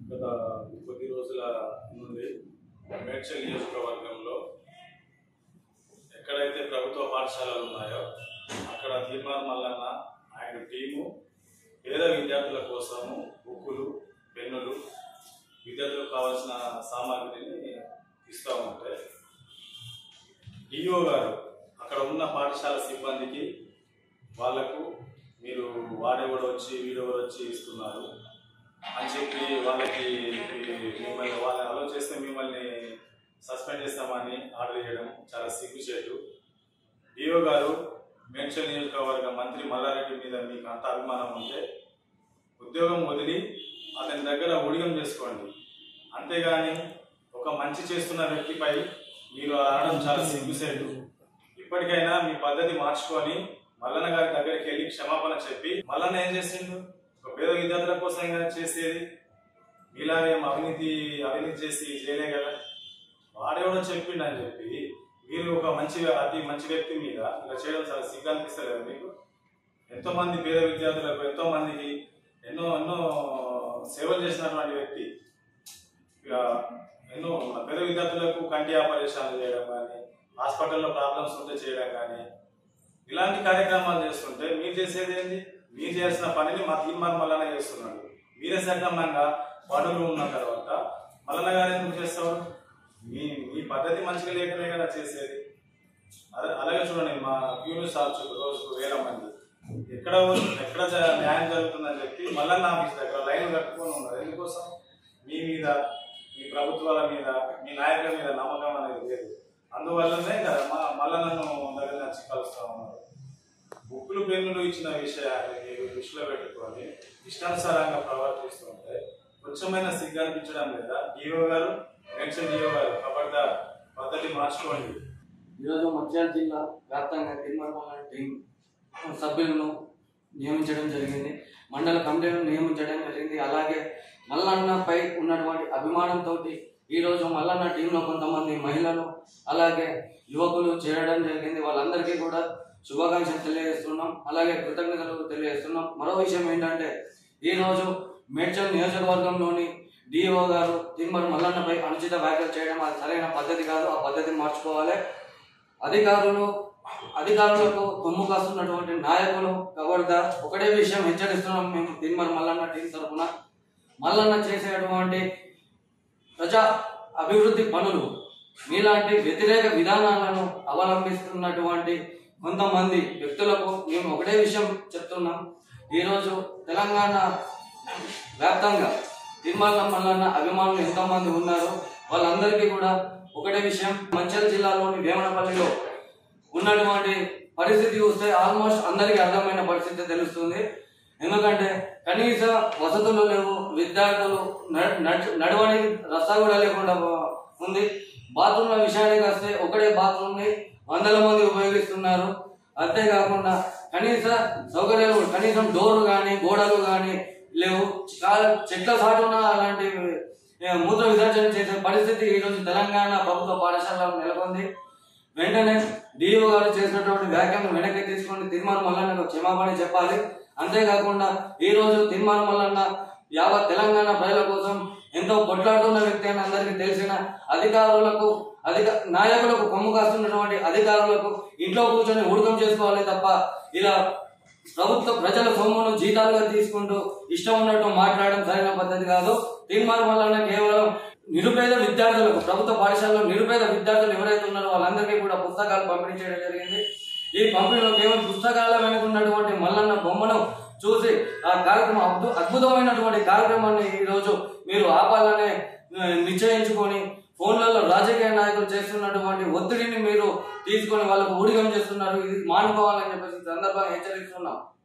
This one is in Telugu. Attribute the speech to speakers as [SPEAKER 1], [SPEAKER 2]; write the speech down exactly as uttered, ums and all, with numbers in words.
[SPEAKER 1] గత కొద్ది రోజుల నుండి మేడ్చల్ నియోజకవర్గంలో ఎక్కడైతే ప్రభుత్వ పాఠశాలలు ఉన్నాయో అక్కడ తీర్మాన్ మల్లన్న ఆయన టీము పేద విద్యార్థుల కోసము బుక్కులు, పెన్నులు, విద్యార్థులకు కావాల్సిన సామాగ్రిని ఇస్తూ ఉంటే డిఓ గారు అక్కడ ఉన్న పాఠశాల సిబ్బందికి వాళ్లకు మీరు వాడెవడు వచ్చి వీడెవడు వచ్చి ఇస్తున్నారు అని చెప్పి వాళ్ళకి మిమ్మల్ని వాళ్ళని అలో చేస్తే మిమ్మల్ని సస్పెండ్ చేస్తామని ఆర్డర్ చేయడం చాలా సిగ్గుచేటు. డిఓ గారు మేడ్చల్ నియోజకవర్గ మంత్రి మల్లారెడ్డి మీద మీకు అంత అభిమానం ఉంటే ఉద్యోగం వదిలి అతని దగ్గర ఊడిగం చేసుకోండి, అంతేగాని ఒక మంచి చేస్తున్న వ్యక్తిపై మీరు ఆడడం చాలా సిగ్గుచేటు. ఇప్పటికైనా మీ పద్ధతి మార్చుకొని మల్లన్న గారి దగ్గరికి వెళ్ళి క్షమాపణ చెప్పి, మల్లన్న ఏం చేసిండు ఒక పేద విద్యార్థుల కోసం చేసేది, మీలాగేం అవినీతి అవినీతి చేసి చేయలే కదా, వాడేవడో చెప్పిండు అని చెప్పి మీరు ఒక మంచి అతి మంచి వ్యక్తి మీద ఇలా చేయడం చాలా సిగ్గు అనిపిస్తలేదు మీకు? ఎంతో మంది పేద విద్యార్థులకు ఎంతో మందికి ఎన్నో ఎన్నో సేవలు చేసినటువంటి వ్యక్తి ఎన్నో పేద విద్యార్థులకు కంటి ఆపరేషన్లు చేయడం కానీ, హాస్పిటల్లో ప్రాబ్లమ్స్ ఉంటే చేయడం కానీ, ఇలాంటి కార్యక్రమాలు చేస్తుంటే మీరు చేసేది ఏంటి? మీరు చేసిన పనిని మా తీర్మాన్ మల్లన్న చేస్తున్నాడు. మీరే సక్రమంగా బడులు ఉన్న తర్వాత మల్లన్న గారు ఎందుకు చేస్తారు? మీ మీ పద్ధతి మంచిగా లేకనే కదా చేసేది. అదే అలాగే చూడండి, మా ప్యూని సార్చు రోజుకు వేల మంది ఎక్కడ ఎక్కడ న్యాయం జరుగుతుందని చెప్పి మల్లన్న ఆఫీస్ దగ్గర లైన్ కట్టుకొని ఉన్నారు. ఎందుకోసం? మీ మీద, మీ ప్రభుత్వాల మీద, మీ నాయకుల మీద నమ్మకం అనేది లేదు. అందువల్లనే కదా మా మల్లన్నను దగ్గర నచ్చి కలుస్తా ఉన్నారు. బుక్కులు, పెన్నులు ఇచ్చిన విషయాన్ని మీరు దృష్టిలో పెట్టుకొని ఇష్టానుసారంగా ప్రవర్తిస్తుంటే కొంచెమైనా సిగ్గు అనిపించడం లేదా? డిఓ గారు, మేడ్చల్ డిఓ గారు కబడ్డా పద్ధతి మార్చుకోండి.
[SPEAKER 2] ఈరోజు మంచిర్యాల జిల్లా వ్యాప్తంగా తీర్మాన్ మల్లన్న టీం సభ్యులను నియమించడం జరిగింది, మండల కమిటీలను నియమించడం జరిగింది. అలాగే మల్లన్నపై ఉన్నటువంటి అభిమానంతో ఈరోజు మల్లన్న టీంలో కొంతమంది మహిళలు అలాగే యువకులు చేరడం జరిగింది. వాళ్ళందరికీ కూడా శుభాకాంక్షలు తెలియజేస్తున్నాం, అలాగే కృతజ్ఞతలు తెలియజేస్తున్నాం. మరో విషయం ఏంటంటే ఈరోజు మేడ్చల్ నియోజకవర్గంలోని డిఓ గారు తీర్మాన్ మల్లన్నపై అనుచిత వ్యాఖ్యలు చేయడం అది సరైన పద్ధతి కాదు. ఆ పద్ధతిని మార్చుకోవాలి. అధికారులు అధికారులకు కొమ్ము కాస్తున్నటువంటి నాయకులు కబడ్దా ఒకటే విషయం హెచ్చరిస్తున్నాం మేము తీర్మాన్ మల్లన్న టీం తరఫున. మల్లన్న చేసేటువంటి ప్రజా అభివృద్ధి పనులు మీలాంటి వ్యతిరేక విధానాలను అవలంబిస్తున్నటువంటి కొంతమంది వ్యక్తులకు మేము ఒకటే విషయం చెప్తున్నాం. ఈరోజు తెలంగాణ వ్యాప్తంగా తీర్మాన్ మల్లన్న అభిమానులు ఎంతోమంది ఉన్నారు. వాళ్ళందరికీ కూడా ఒకటే విషయం, మంచిర్యాల జిల్లాలోని వేమనపల్లిలో ఉన్నటువంటి పరిస్థితి చూస్తే ఆల్మోస్ట్ అందరికీ అర్థమైన పరిస్థితి తెలుస్తుంది. ఎందుకంటే కనీస వసతులు లేవు, విద్యార్థులు నడవడానికి రస్తా కూడా లేకుండా ఉంది. బాత్రూమ్ల విషయానికి వస్తే ఒకటే బాత్రూమ్ని వందల మంది ఉపయోగిస్తున్నారు. అంతేకాకుండా కనీస సౌకర్యాలు, కనీసం డోర్లు కానీ గోడలు కానీ లేవు. చెట్ల సాటున అలాంటి మూత్ర విసర్జన చేసే పరిస్థితి ఈరోజు తెలంగాణ ప్రభుత్వ పాఠశాలలో నెలకొంది. వెంటనే డిఓ గారు చేసినటువంటి వ్యాఖ్యలను వెనక్కి తీసుకొని తీర్మాన్ మల్లన్నకు క్షమాపణ చెప్పాలి. అంతేకాకుండా ఈరోజు తీర్మాన్ మల్లన్న యావత్ తెలంగాణ ప్రజల కోసం ఎంతో కొట్లాడుతున్న వ్యక్తి అని అందరికీ తెలిసిన అధికారులకు అధిక నాయకులకు కొమ్ము కాస్తున్నటువంటి అధికారులకు ఇంట్లో కూర్చొని ఊడకం చేసుకోవాలి తప్ప ఇలా ప్రభుత్వ ప్రజల సొమ్మును జీతాలుగా తీసుకుంటూ ఇష్టం ఉన్నట్టు మాట్లాడడం సరైన పద్ధతి కాదు. తీర్మాన్ మల్లన్న కేవలం నిరుపేద విద్యార్థులకు, ప్రభుత్వ పాఠశాలలో నిరుపేద విద్యార్థులు ఎవరైతే ఉన్నారో వాళ్ళందరికీ కూడా పుస్తకాలు పంపిణీ చేయడం జరిగింది. ఈ పంపిణీలో కేవలం పుస్తకాల వెనుక ఉన్నటువంటి మల్లన్న బొమ్మను చూసి ఆ కార్యక్రమం అద్భుత అద్భుతమైనటువంటి కార్యక్రమాన్ని ఈరోజు మీరు ఆపాలని నిశ్చయించుకొని ఫోన్లలో రాజకీయ నాయకులు చేస్తున్నటువంటి ఒత్తిడిని మీరు తీసుకొని వాళ్ళకు ఊడిగం చేస్తున్నారు. ఇది మానుకోవాలని చెప్పేసి సందర్భంగా హెచ్చరిస్తున్నాం.